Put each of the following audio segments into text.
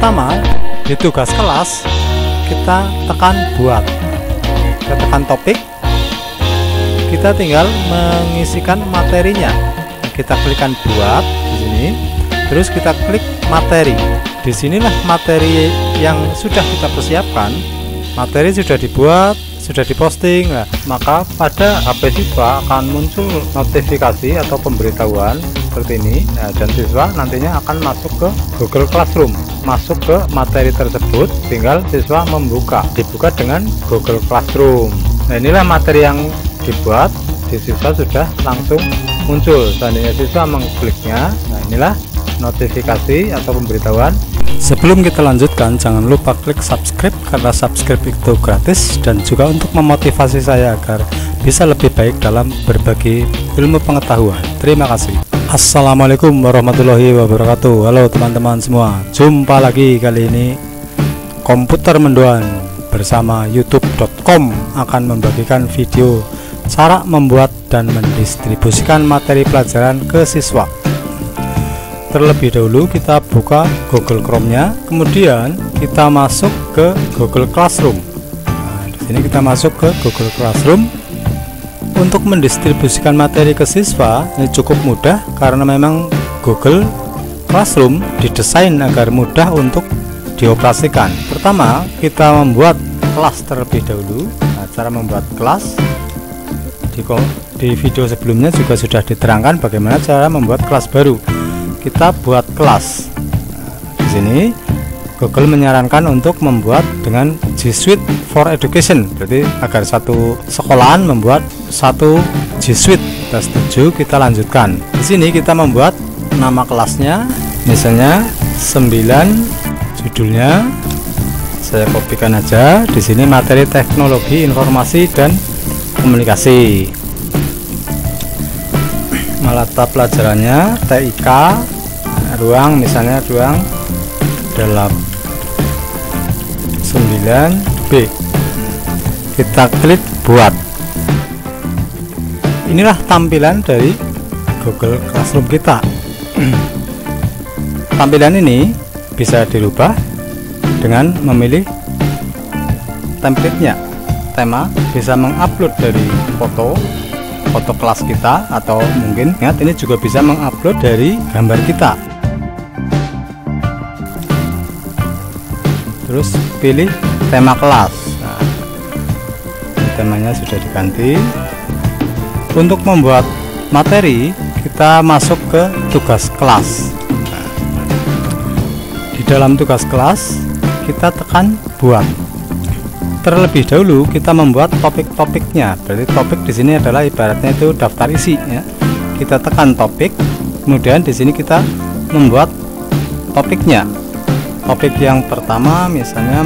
Pertama, di tugas kelas kita tekan buat, kita tekan topik, kita tinggal mengisikan materinya. Kita klikkan buat di sini, terus kita klik materi. Disinilah materi yang sudah kita persiapkan. Materi sudah dibuat, sudah diposting. Nah, maka pada HP siswa akan muncul notifikasi atau pemberitahuan seperti ini. Nah, dan siswa nantinya akan masuk ke Google Classroom, masuk ke materi tersebut, tinggal siswa dibuka dengan Google Classroom. Nah, inilah materi yang dibuat, di siswa sudah langsung muncul. Seandainya siswa mengkliknya, nah inilah notifikasi atau pemberitahuan. Sebelum kita lanjutkan, jangan lupa klik subscribe karena subscribe itu gratis dan juga untuk memotivasi saya agar bisa lebih baik dalam berbagi ilmu pengetahuan. Terima kasih. Assalamualaikum warahmatullahi wabarakatuh. Halo teman-teman semua, jumpa lagi. Kali ini Komputer Mendoan bersama youtube.com akan membagikan video cara membuat dan mendistribusikan materi pelajaran ke siswa. Terlebih dahulu kita buka Google Chrome-nya, kemudian kita masuk ke Google Classroom. Nah, di sini kita masuk ke Google Classroom. Untuk mendistribusikan materi ke siswa ini cukup mudah karena memang Google Classroom didesain agar mudah untuk dioperasikan. Pertama, kita membuat kelas terlebih dahulu. Nah, cara membuat kelas di video sebelumnya juga sudah diterangkan bagaimana cara membuat kelas baru. Kita buat kelas. Di sini Google menyarankan untuk membuat dengan G Suite for Education, berarti agar satu sekolahan membuat satu G Suite. Kita setuju, kita lanjutkan. Di sini kita membuat nama kelasnya, misalnya 9, judulnya saya kopikan aja. Di sini materi teknologi informasi dan komunikasi. Mata pelajarannya TIK, ruang misalnya ruang 9B. Kita klik buat. Inilah tampilan dari Google Classroom kita. Tampilan ini bisa dirubah dengan memilih template-nya. Tema bisa mengupload dari foto kelas kita, atau mungkin ingat ini juga bisa mengupload dari gambar kita. Terus pilih tema kelas. Nah, temanya sudah diganti. Untuk membuat materi kita masuk ke tugas kelas. Nah, di dalam tugas kelas kita tekan buat. Terlebih dahulu kita membuat topik-topiknya. Berarti topik di sini adalah ibaratnya itu daftar isi ya. Kita tekan topik, kemudian di sini kita membuat topiknya. Topik yang pertama misalnya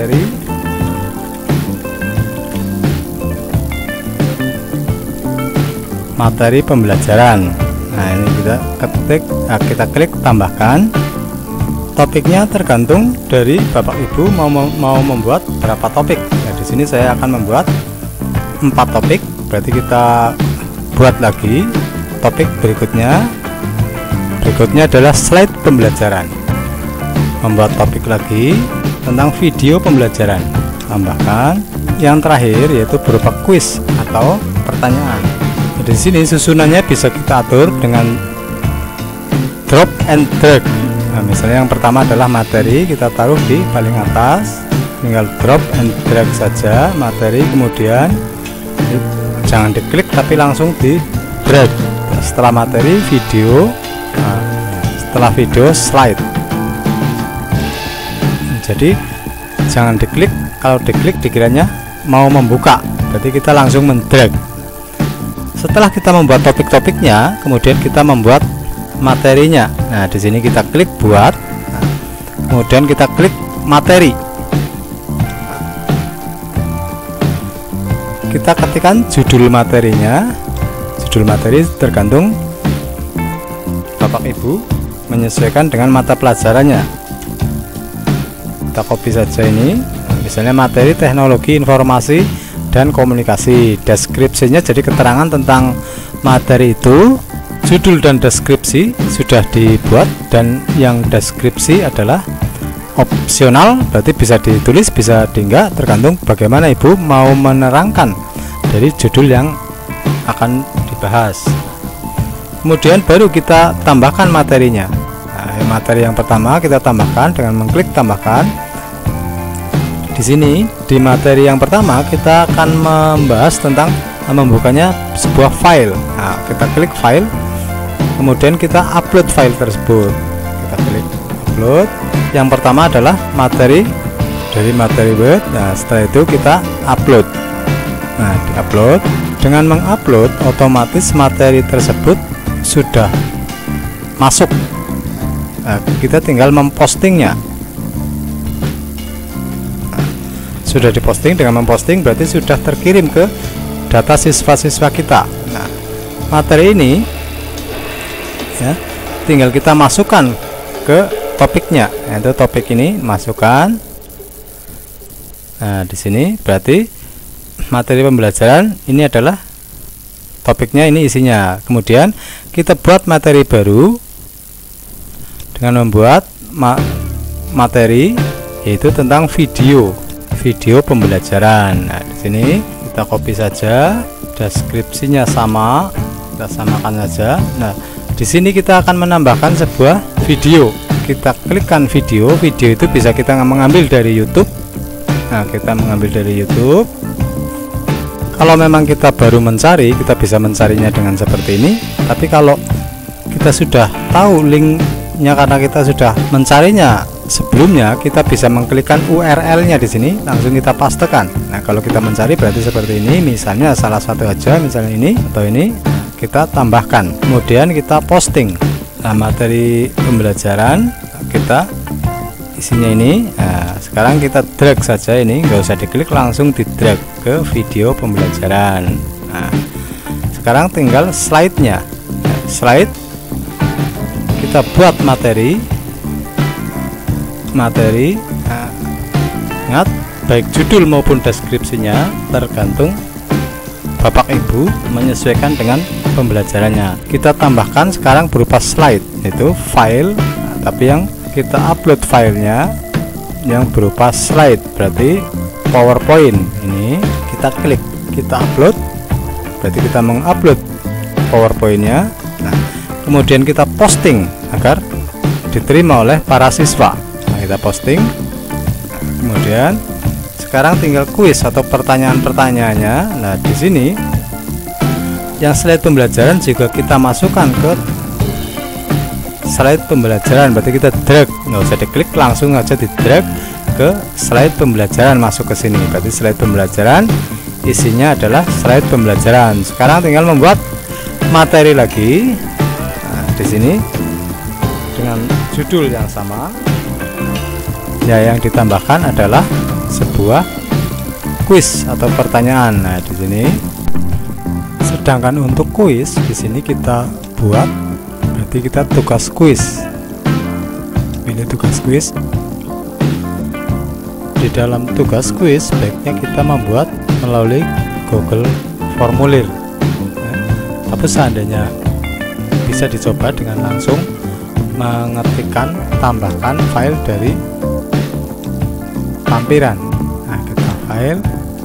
materi pembelajaran. Nah, ini kita ketik, kita klik tambahkan. Topiknya tergantung dari Bapak Ibu mau membuat berapa topik. Nah, di sini saya akan membuat 4 topik. Berarti kita buat lagi topik berikutnya. Berikutnya adalah slide pembelajaran. Membuat topik lagi tentang video pembelajaran. Tambahkan. Yang terakhir yaitu berupa kuis atau pertanyaan. Nah, di sini susunannya bisa kita atur dengan drop and drag. Nah, misalnya yang pertama adalah materi, kita taruh di paling atas, tinggal drop and drag saja materi, kemudian jangan diklik tapi langsung di drag. Setelah materi video, nah, setelah video slide. Jadi jangan diklik, kalau diklik dikiranya mau membuka, berarti kita langsung mendrag. Setelah kita membuat topik-topiknya, kemudian kita membuat materinya. Nah, di sini kita klik buat, kemudian kita klik materi. Kita ketikkan judul materinya. Judul materi tergantung Bapak Ibu menyesuaikan dengan mata pelajarannya. Kita copy saja ini, misalnya materi teknologi informasi dan komunikasi. Deskripsinya jadi keterangan tentang materi itu. Judul dan deskripsi sudah dibuat, dan yang deskripsi adalah opsional, berarti bisa ditulis bisa di enggak, tergantung bagaimana ibu mau menerangkan dari judul yang akan dibahas. Kemudian baru kita tambahkan materinya. Nah, materi yang pertama kita tambahkan dengan mengklik tambahkan. Di sini di materi yang pertama kita akan membahas tentang membukanya sebuah file. Nah, kita klik file, kemudian kita upload file tersebut. Kita klik upload. Yang pertama adalah materi dari materi Word. Nah, setelah itu kita upload. Nah, di-upload. Dengan mengupload, otomatis materi tersebut sudah masuk. Nah, kita tinggal mempostingnya. Sudah diposting. Dengan memposting berarti sudah terkirim ke data siswa-siswa kita. Nah, materi ini ya, tinggal kita masukkan ke topiknya, yaitu topik ini masukkan. Nah, di sini berarti materi pembelajaran ini adalah topiknya, ini isinya. Kemudian kita buat materi baru dengan membuat materi yaitu tentang video pembelajaran. Nah, di sini kita copy saja, deskripsinya sama, kita samakan saja. Nah, di sini kita akan menambahkan sebuah video. Kita klikkan video itu bisa kita mengambil dari YouTube. Nah, kita mengambil dari YouTube. Kalau memang kita baru mencari, kita bisa mencarinya dengan seperti ini. Tapi kalau kita sudah tahu linknya karena kita sudah mencarinya sebelumnya, kita bisa mengklikkan URL-nya di sini, langsung kita pastekan. Nah, kalau kita mencari berarti seperti ini, misalnya salah satu aja, misalnya ini atau ini, kita tambahkan. Kemudian kita posting. Nah, materi pembelajaran kita isinya ini. Nah, sekarang kita drag saja ini, nggak usah diklik, langsung di drag ke video pembelajaran. Nah, sekarang tinggal slide-nya. Nah, slide kita buat materi. Nah, ingat, baik judul maupun deskripsinya tergantung Bapak Ibu menyesuaikan dengan pembelajarannya. Kita tambahkan sekarang berupa slide, yaitu file. Nah, tapi yang kita upload filenya yang berupa slide, berarti PowerPoint. Ini kita klik, kita upload, berarti kita mengupload PowerPointnya. Nah, kemudian kita posting agar diterima oleh para siswa. Nah, kita posting. Nah, kemudian sekarang tinggal kuis atau pertanyaan-pertanyaannya. Nah, di sini yang slide pembelajaran juga kita masukkan ke slide pembelajaran, berarti kita drag, nggak usah diklik, langsung aja di drag ke slide pembelajaran, masuk ke sini. Berarti slide pembelajaran isinya adalah slide pembelajaran. Sekarang tinggal membuat materi lagi. Nah, di sini dengan judul yang sama. Ya, yang ditambahkan adalah sebuah kuis atau pertanyaan. Nah, di sini. Sedangkan untuk kuis di sini kita buat, berarti kita tugas kuis. Pilih tugas kuis. Di dalam tugas kuis sebaiknya kita membuat melalui Google Formulir. Tapi seandainya bisa dicoba dengan langsung mengetikkan tambahkan file dari lampiran. Nah, kita file,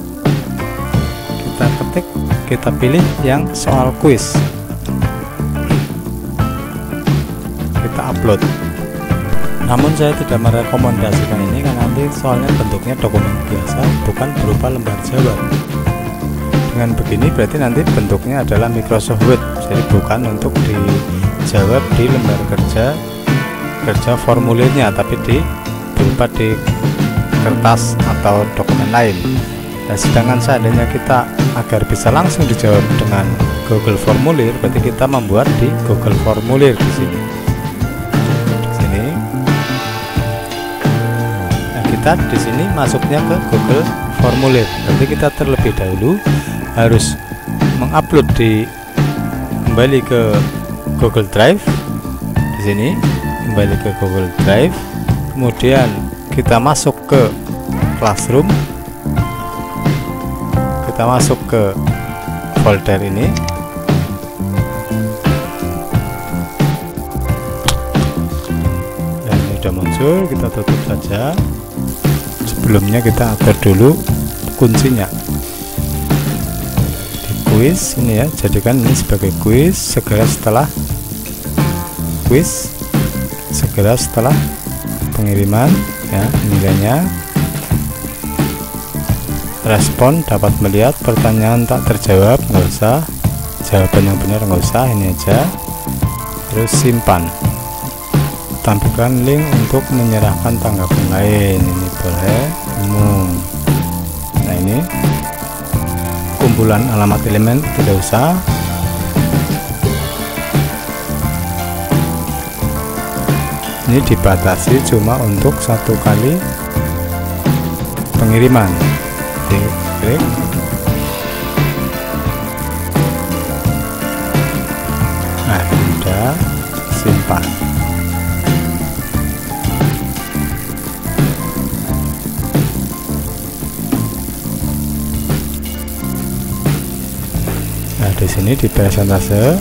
kita ketik, kita pilih yang soal kuis, kita upload. Namun saya tidak merekomendasikan ini karena nanti soalnya bentuknya dokumen biasa, bukan berupa lembar jawab. Dengan begini berarti nanti bentuknya adalah Microsoft Word, jadi bukan untuk dijawab di lembar kerja formulirnya, tapi berupa di kertas atau dokumen lain. Nah, sedangkan seandainya kita agar bisa langsung dijawab dengan Google Formulir, berarti kita membuat di Google Formulir di sini. Nah, kita di sini masuknya ke Google Formulir. Berarti kita terlebih dahulu harus mengupload kembali ke Google Drive. Di sini kembali ke Google Drive, kemudian kita masuk ke Classroom, kita masuk ke folder ini, dan sudah muncul, kita tutup saja. Sebelumnya kita atur dulu kuncinya di kuis ini ya, jadikan ini sebagai kuis. Segera setelah pengiriman ya, nilainya. Respon dapat melihat pertanyaan tak terjawab, nggak usah. Jawaban yang benar nggak usah, ini aja. Terus simpan, tampilkan link untuk menyerahkan tanggapan lain, ini boleh umum. Nah, ini kumpulan alamat elemen tidak usah. Ini dibatasi cuma untuk 1 kali pengiriman. Klik. Nah, sudah simpan. Nah, di sini di persentase,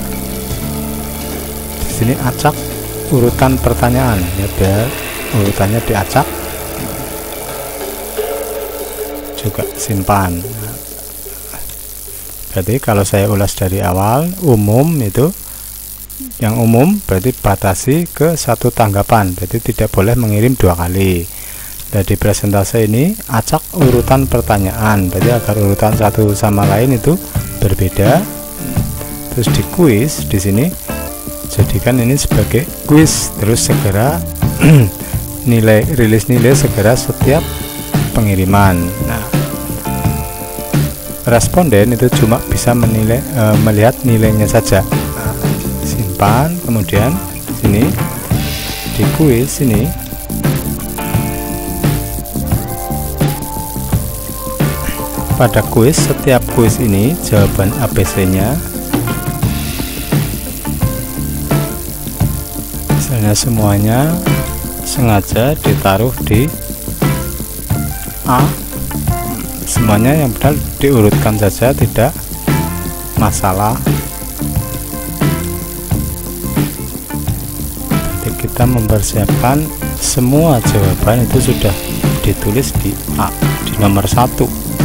di sini acak urutan pertanyaan ya, biar urutannya diacak. Juga simpan. Berarti kalau saya ulas dari awal, umum itu yang umum berarti batasi ke 1 tanggapan, berarti tidak boleh mengirim 2 kali. Dan di presentase ini acak urutan pertanyaan, berarti agar urutan satu sama lain itu berbeda. Terus di kuis di sini jadikan ini sebagai kuis, terus segera rilis nilai segera setiap pengiriman. Nah, responden itu cuma bisa melihat nilainya saja. Nah, simpan, kemudian sini di kuis ini pada kuis, setiap kuis ini jawaban ABC-nya misalnya semuanya sengaja ditaruh di A, semuanya yang benar diurutkan saja, tidak masalah. Jadi kita mempersiapkan semua jawaban itu sudah ditulis di A, di nomor 1.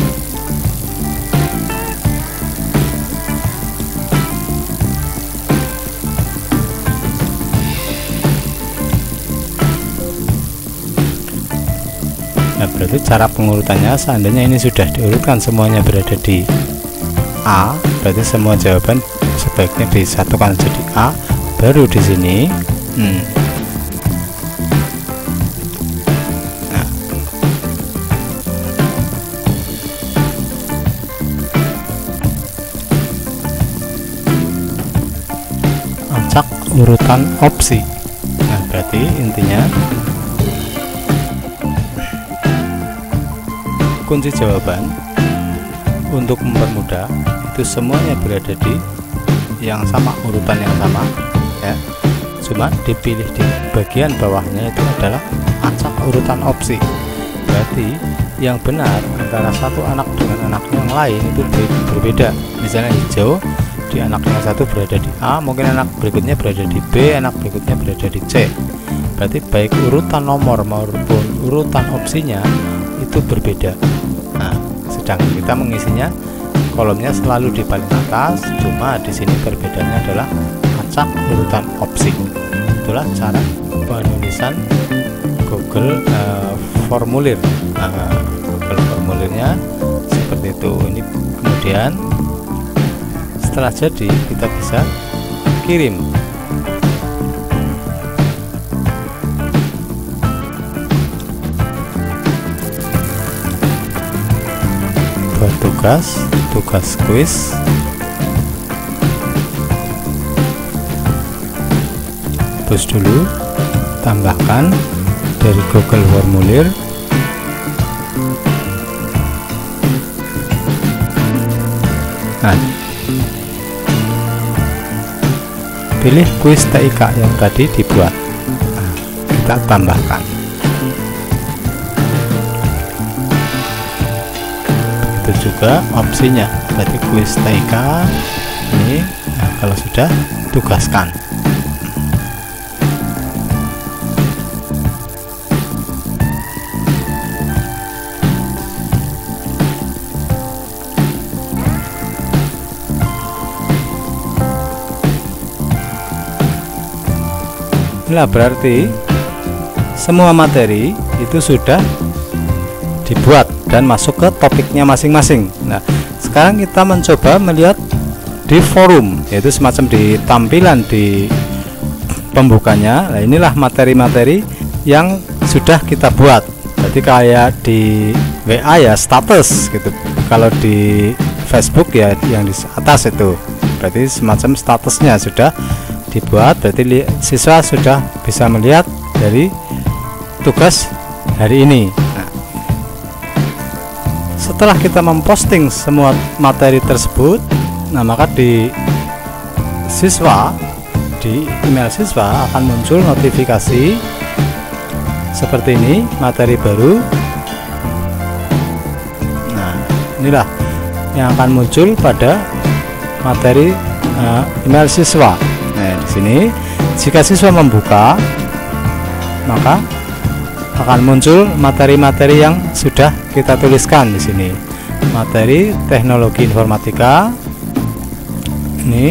Nah, berarti cara pengurutannya, seandainya ini sudah diurutkan semuanya berada di A, berarti semua jawaban sebaiknya disatukan jadi A, baru di sini nah, acak urutan opsi. Nah, berarti intinya kunci jawaban untuk mempermudah itu semuanya berada di yang sama, urutan yang sama ya, cuma dipilih di bagian bawahnya itu adalah acak urutan opsi. Berarti yang benar antara satu anak dengan anak yang lain itu berbeda. Misalnya hijau di anak yang satu berada di A, mungkin anak berikutnya berada di B, anak berikutnya berada di C. Berarti baik urutan nomor maupun urutan opsinya itu berbeda. Nah, sedangkan kita mengisinya kolomnya selalu di paling atas, cuma di sini perbedaannya adalah acak urutan opsi. Itulah cara penulisan Google formulir. Google formulirnya seperti itu. Ini kemudian setelah jadi kita bisa kirim. Tugas kuis, terus dulu tambahkan dari Google formulir. Nah, pilih kuis TIK yang tadi dibuat. Nah, kita tambahkan. Itu juga opsinya, berarti kuis TIK ini. Nah, kalau sudah tugaskan. Inilah berarti semua materi itu sudah dibuat dan masuk ke topiknya masing-masing. Nah, sekarang kita mencoba melihat di forum, yaitu semacam di tampilan di pembukanya. Nah, inilah materi-materi yang sudah kita buat. Jadi kayak di WA ya status gitu. Kalau di Facebook ya yang di atas itu berarti semacam statusnya sudah dibuat. Berarti siswa sudah bisa melihat dari tugas hari ini. Nah, setelah kita memposting semua materi tersebut, nah maka di email siswa akan muncul notifikasi seperti ini, materi baru. Nah, inilah yang akan muncul pada materi email siswa. Nah, di sini jika siswa membuka, maka akan muncul materi-materi yang sudah kita tuliskan di sini. Materi teknologi informatika. Ini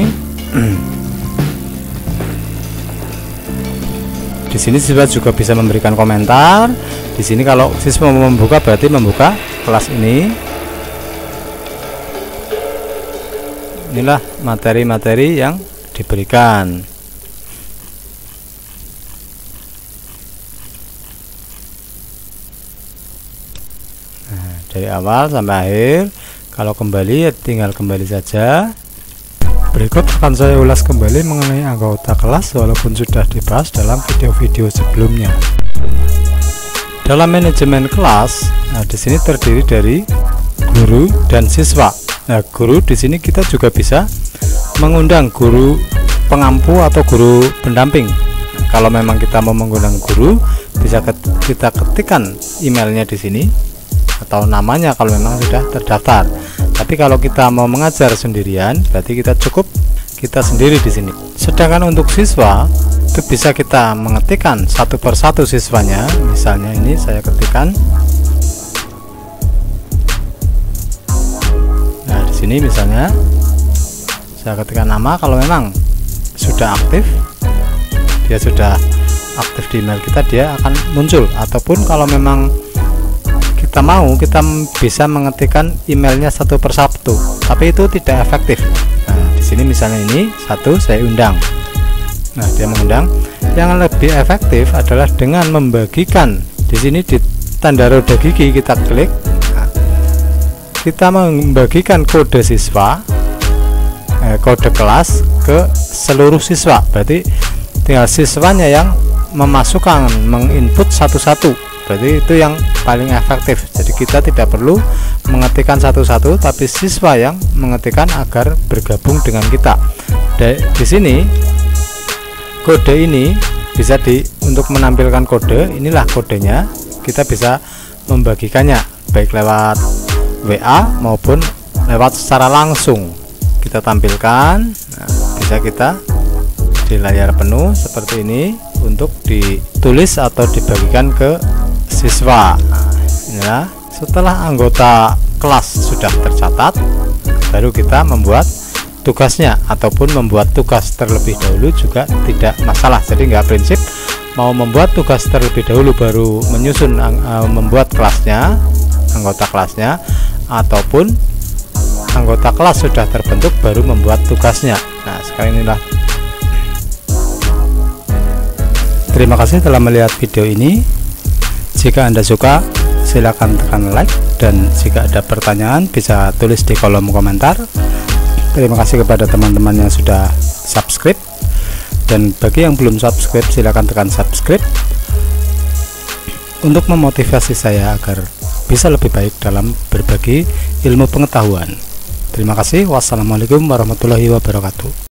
di sini siswa juga bisa memberikan komentar. Di sini kalau siswa mau membuka berarti membuka kelas ini. Inilah materi-materi yang diberikan. Nah, dari awal sampai akhir. Kalau kembali ya tinggal kembali saja. Berikut akan saya ulas kembali mengenai anggota kelas walaupun sudah dibahas dalam video-video sebelumnya. Dalam manajemen kelas, nah di sini terdiri dari guru dan siswa. Nah, guru di sini kita juga bisa mengundang guru pengampu atau guru pendamping. Nah, kalau memang kita mau mengundang guru, bisa kita ketikkan emailnya di sini atau namanya kalau memang sudah terdaftar. Tapi kalau kita mau mengajar sendirian, berarti kita sendiri di sini. Sedangkan untuk siswa itu bisa kita mengetikkan satu persatu siswanya. Misalnya ini saya ketikkan. Nah, di sini misalnya saya ketikkan nama. Kalau memang sudah aktif, dia sudah aktif di email kita, dia akan muncul. Ataupun kalau memang kita bisa mengetikkan emailnya satu persatu, tapi itu tidak efektif. Nah, di sini misalnya ini satu saya undang. Nah, dia mengundang. Yang lebih efektif adalah dengan membagikan. Di sini di tanda roda gigi kita klik. Nah, kita membagikan kode siswa, kode kelas ke seluruh siswa. Berarti tinggal siswanya yang menginput satu-satu. Berarti itu yang paling efektif. Jadi kita tidak perlu mengetikkan satu-satu, tapi siswa yang mengetikkan agar bergabung dengan kita. Di sini kode ini bisa untuk menampilkan kode. Inilah kodenya. Kita bisa membagikannya baik lewat WA maupun lewat secara langsung. Kita tampilkan. Nah, bisa kita di layar penuh seperti ini untuk ditulis atau dibagikan ke siswa. Nah, setelah anggota kelas sudah tercatat, baru kita membuat tugasnya ataupun membuat tugas terlebih dahulu juga tidak masalah. Jadi nggak prinsip mau membuat tugas terlebih dahulu baru menyusun membuat kelasnya, anggota kelasnya, ataupun anggota kelas sudah terbentuk baru membuat tugasnya. Nah, sekarang inilah. Terima kasih telah melihat video ini. Jika Anda suka, silakan tekan like, dan jika ada pertanyaan bisa tulis di kolom komentar. Terima kasih kepada teman-teman yang sudah subscribe, dan bagi yang belum subscribe silakan tekan subscribe untuk memotivasi saya agar bisa lebih baik dalam berbagi ilmu pengetahuan. Terima kasih. Wassalamualaikum warahmatullahi wabarakatuh.